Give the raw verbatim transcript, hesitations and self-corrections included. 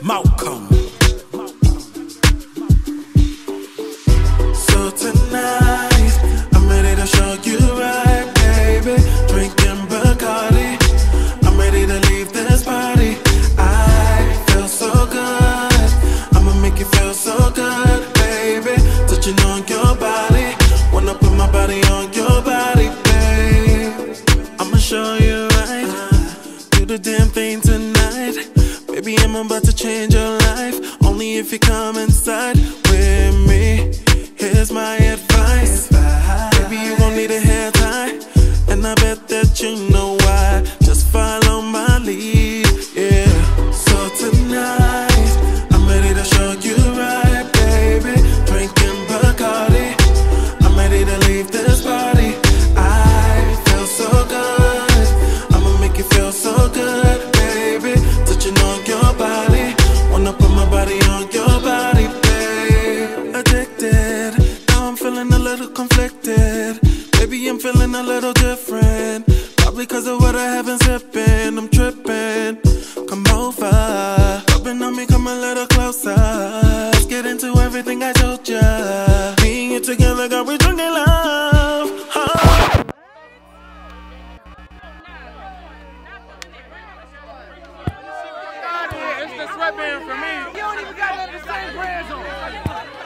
Malkalm. So tonight, I'm ready to show you right, baby. Drinking Bacardi, I'm ready to leave this party. I feel so good, I'ma make you feel so good, baby. Touching on your body, wanna put my body on your body, babe. I'ma show you right, do the damn thing tonight. Baby, I'm about to change your life, only if you come inside with me. Here's my advice, baby, you gon' need a hair tie, and I bet that you know why. Just follow my lead, yeah. So tonight, I'm ready to show you right, baby. Drinking Bacardi, I'm ready to leave this party. I feel so good, I'ma make you feel so good, baby. Touching on your body, wanna put my body on your body, babe. Addicted, now I'm feeling a little conflicted. Baby, I'm feeling a little different, probably cause of what I have been sipping. I'm tripping, come over, rubbing on me, come a little closer. Let's get into everything I told ya. Me and you together, got we drunk in love, huh? It's the sweatband for me. You don't even got the same brands on.